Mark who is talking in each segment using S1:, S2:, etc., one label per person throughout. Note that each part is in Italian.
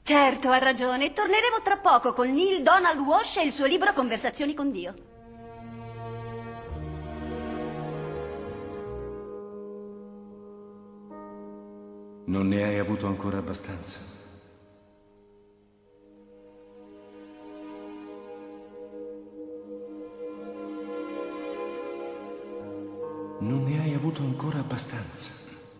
S1: Certo, ha ragione. Torneremo tra poco con Neil Donald Walsh e il suo libro Conversazioni con Dio.
S2: Non ne hai avuto ancora abbastanza? Non ne hai avuto ancora abbastanza.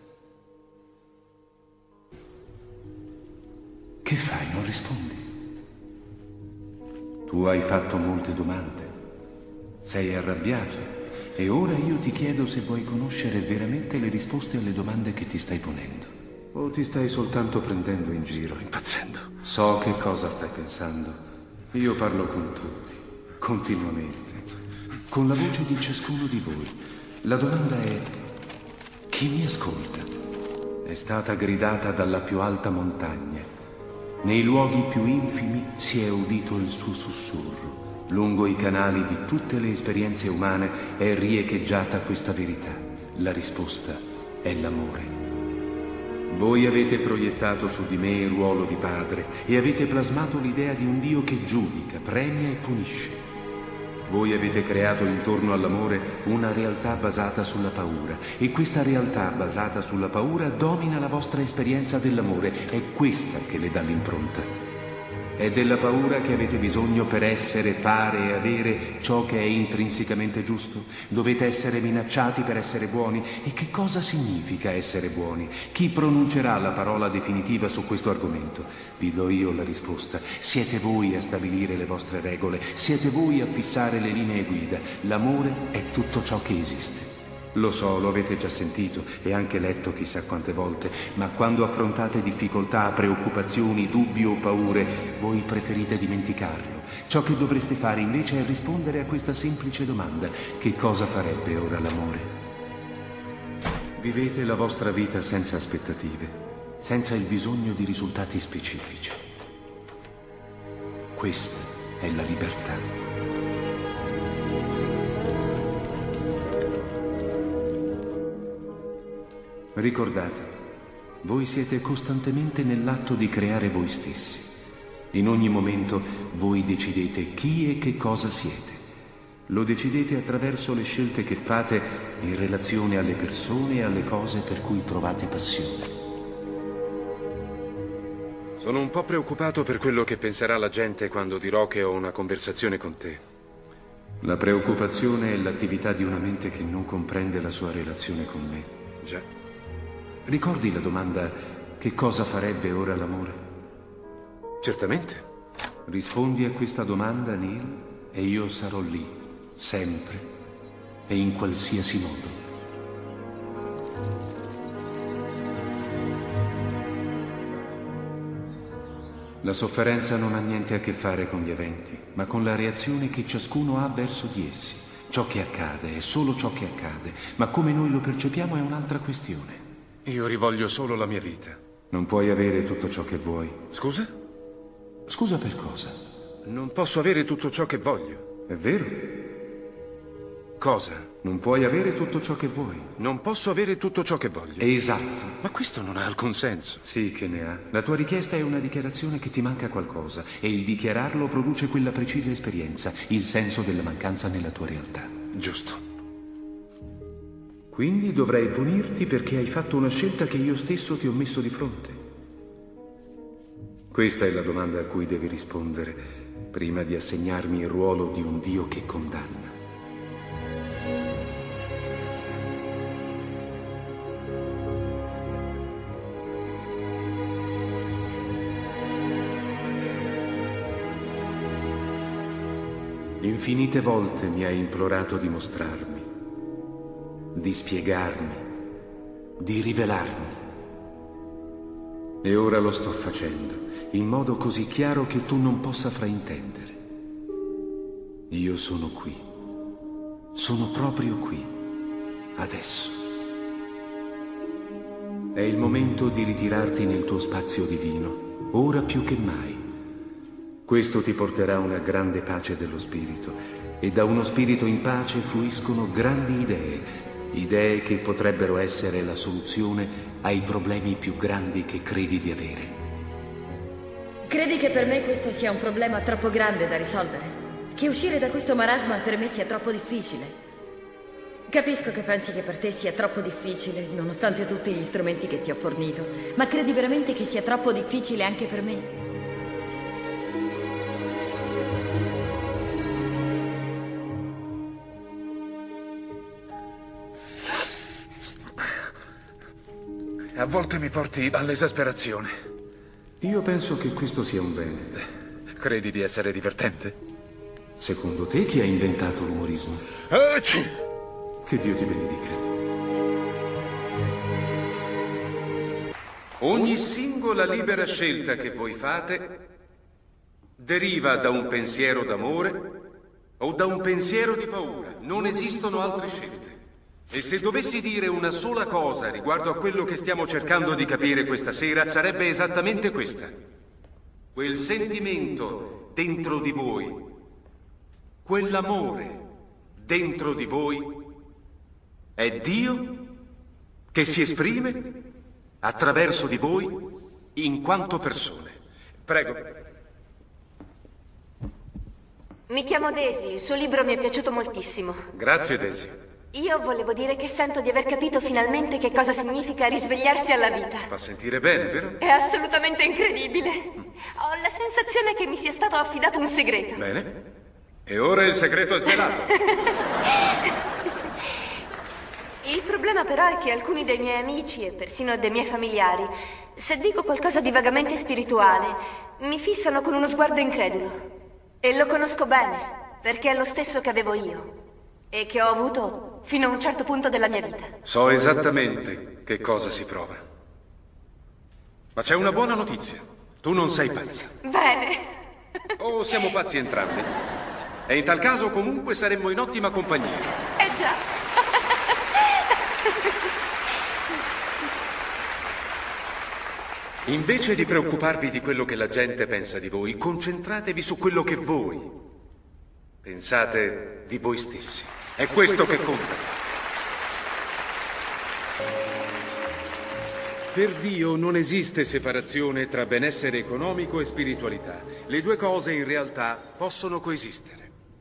S2: Che fai? Non rispondi? Tu hai fatto molte domande. Sei arrabbiato. E ora io ti chiedo se vuoi conoscere veramente le risposte alle domande che ti stai ponendo. O ti stai soltanto prendendo in giro? Sto impazzendo. So che cosa stai pensando. Io parlo con tutti, continuamente, con la voce di ciascuno di voi. La domanda è: chi mi ascolta? È stata gridata dalla più alta montagna. Nei luoghi più infimi si è udito il suo sussurro. Lungo i canali di tutte le esperienze umane è riecheggiata questa verità. La risposta è l'amore. Voi avete proiettato su di me il ruolo di padre e avete plasmato l'idea di un Dio che giudica, premia e punisce. Voi avete creato intorno all'amore una realtà basata sulla paura, e questa realtà basata sulla paura domina la vostra esperienza dell'amore. È questa che le dà l'impronta. È della paura che avete bisogno per essere, fare e avere ciò che è intrinsecamente giusto? Dovete essere minacciati per essere buoni? E che cosa significa essere buoni? Chi pronuncerà la parola definitiva su questo argomento? Vi do io la risposta. Siete voi a stabilire le vostre regole, siete voi a fissare le linee guida. L'amore è tutto ciò che esiste. Lo so, lo avete già sentito e anche letto chissà quante volte, ma quando affrontate difficoltà, preoccupazioni, dubbi o paure, voi preferite dimenticarlo. Ciò che dovreste fare invece è rispondere a questa semplice domanda: che cosa farebbe ora l'amore? Vivete la vostra vita senza aspettative, senza il bisogno di risultati specifici. Questa è la libertà. Ricordate, voi siete costantemente nell'atto di creare voi stessi. In ogni momento voi decidete chi e che cosa siete. Lo decidete attraverso le scelte che fate in relazione alle persone e alle cose per cui provate passione. Sono un po' preoccupato per quello che penserà la gente quando dirò che ho una conversazione con te. La preoccupazione è l'attività di una mente che non comprende la sua relazione con me. Già. Ricordi la domanda: che cosa farebbe ora l'amore? Certamente. Rispondi a questa domanda, Neil, e io sarò lì, sempre e in qualsiasi modo. La sofferenza non ha niente a che fare con gli eventi, ma con la reazione che ciascuno ha verso di essi. Ciò che accade è solo ciò che accade, ma come noi lo percepiamo è un'altra questione. Io rivoglio solo la mia vita. Non puoi avere tutto ciò che vuoi. Scusa? Scusa per cosa? Non posso avere tutto ciò che voglio. È vero? Cosa? Non puoi avere tutto ciò che vuoi. Non posso avere tutto ciò che voglio. Esatto. Ma questo non ha alcun senso. Sì che ne ha. La tua richiesta è una dichiarazione che ti manca qualcosa, e il dichiararlo produce quella precisa esperienza, il senso della mancanza nella tua realtà. Giusto. Quindi dovrei punirti perché hai fatto una scelta che io stesso ti ho messo di fronte. Questa è la domanda a cui devi rispondere prima di assegnarmi il ruolo di un Dio che condanna. Infinite volte mi hai implorato di mostrarmi, di spiegarmi, di rivelarmi. E ora lo sto facendo, in modo così chiaro che tu non possa fraintendere. Io sono qui. Sono proprio qui. Adesso. È il momento di ritirarti nel tuo spazio divino, ora più che mai. Questo ti porterà una grande pace dello spirito, e da uno spirito in pace fluiscono grandi idee, idee che potrebbero essere la soluzione ai problemi più grandi che credi di avere.
S3: Credi che per me questo sia un problema troppo grande da risolvere? Che uscire da questo marasma per me sia troppo difficile? Capisco che pensi che per te sia troppo difficile, nonostante tutti gli strumenti che ti ho fornito, ma credi veramente che sia troppo difficile anche per me?
S2: A volte mi porti all'esasperazione. Io penso che questo sia un bene. Credi di essere divertente? Secondo te chi ha inventato l'umorismo? Che Dio ti benedica. Ogni singola libera scelta che voi fate deriva da un pensiero d'amore o da un pensiero di paura. Non esistono altre scelte. E se dovessi dire una sola cosa riguardo a quello che stiamo cercando di capire questa sera, sarebbe esattamente questa. Quel sentimento dentro di voi, quell'amore dentro di voi, è Dio che si esprime attraverso di voi in quanto persone. Prego.
S4: Mi chiamo Daisy, il suo libro mi è piaciuto moltissimo.
S2: Grazie, Daisy.
S4: Io volevo dire che sento di aver capito finalmente che cosa significa risvegliarsi alla vita.
S2: Fa sentire bene, vero?
S4: È assolutamente incredibile. Ho la sensazione che mi sia stato affidato un segreto.
S2: Bene. E ora il segreto è svelato.
S4: Il problema però è che alcuni dei miei amici e persino dei miei familiari, se dico qualcosa di vagamente spirituale, mi fissano con uno sguardo incredulo. E lo conosco bene, perché è lo stesso che avevo io. E che ho avuto fino a un certo punto della mia vita.
S2: So esattamente che cosa si prova. Ma c'è una buona notizia. Tu non sei pazza.
S4: Bene.
S2: O siamo pazzi entrambi. E in tal caso comunque saremmo in ottima compagnia.
S4: Già.
S2: Invece di preoccuparvi di quello che la gente pensa di voi, concentratevi su quello che voi pensate di voi stessi. È questo che conta. Per Dio non esiste separazione tra benessere economico e spiritualità. Le due cose in realtà possono coesistere.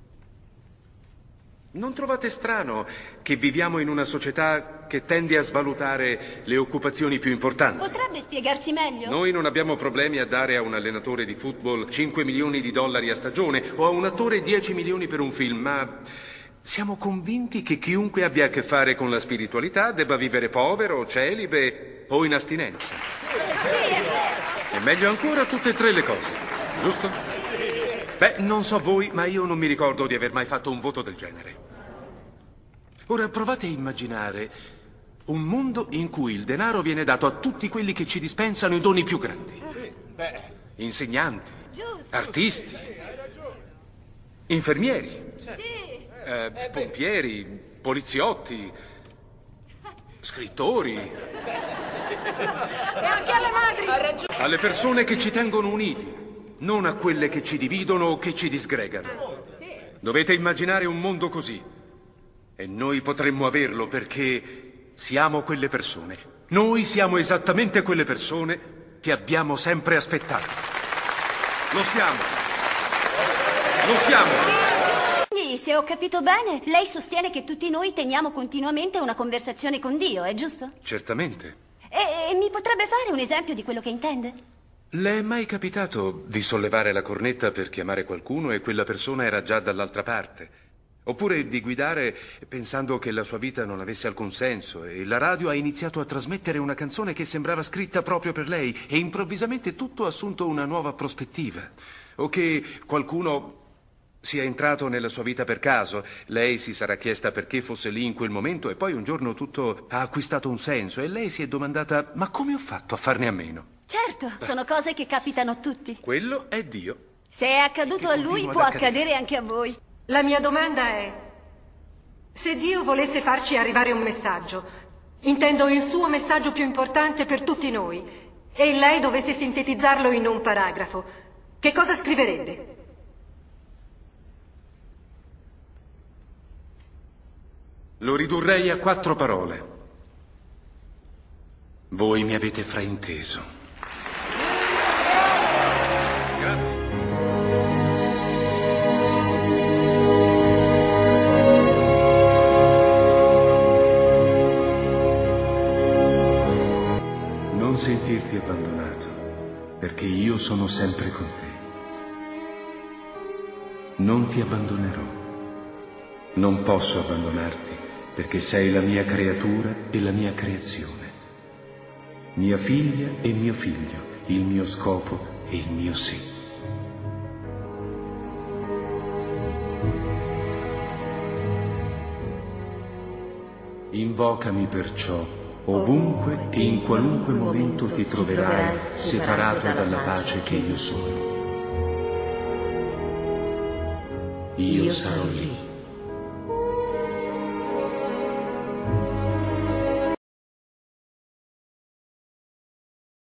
S2: Non trovate strano che viviamo in una società che tende a svalutare le occupazioni più importanti?
S1: Potrebbe spiegarsi meglio?
S2: Noi non abbiamo problemi a dare a un allenatore di football 5 milioni di dollari a stagione o a un attore 10 milioni per un film, ma siamo convinti che chiunque abbia a che fare con la spiritualità debba vivere povero, celibe o in astinenza. E meglio ancora tutte e tre le cose, giusto? Beh, non so voi, ma io non mi ricordo di aver mai fatto un voto del genere. Ora provate a immaginare un mondo in cui il denaro viene dato a tutti quelli che ci dispensano i doni più grandi. Insegnanti, artisti, infermieri, pompieri, poliziotti, scrittori.
S5: E anche alle madri!
S2: Alle persone che ci tengono uniti, non a quelle che ci dividono o che ci disgregano. Dovete immaginare un mondo così. E noi potremmo averlo perché siamo quelle persone. Noi siamo esattamente quelle persone che abbiamo sempre aspettato. Lo siamo. Lo siamo.
S1: Quindi, se ho capito bene, lei sostiene che tutti noi teniamo continuamente una conversazione con Dio, è giusto?
S2: Certamente.
S1: E mi potrebbe fare un esempio di quello che intende?
S2: Le è mai capitato di sollevare la cornetta per chiamare qualcuno e quella persona era già dall'altra parte? Oppure di guidare pensando che la sua vita non avesse alcun senso e la radio ha iniziato a trasmettere una canzone che sembrava scritta proprio per lei e improvvisamente tutto ha assunto una nuova prospettiva? O che qualcuno sia entrato nella sua vita per caso, lei si sarà chiesta perché fosse lì in quel momento e poi un giorno tutto ha acquistato un senso e lei si è domandata ma come ho fatto a farne a meno?
S1: Certo, sono cose che capitano a tutti.
S2: Quello è Dio.
S1: Se è accaduto a lui, può accadere anche a voi.
S5: La mia domanda è: se Dio volesse farci arrivare un messaggio, intendo il suo messaggio più importante per tutti noi, e lei dovesse sintetizzarlo in un paragrafo, che cosa scriverebbe?
S2: Lo ridurrei a 4 parole. Voi mi avete frainteso. perché io sono sempre con te. Non ti abbandonerò. Non posso abbandonarti, perché sei la mia creatura e la mia creazione. Mia figlia e mio figlio, il mio scopo e il mio sì. Invocami perciò, ovunque e in qualunque momento ti troverai separato dalla pace che io sono. Io sarò lì.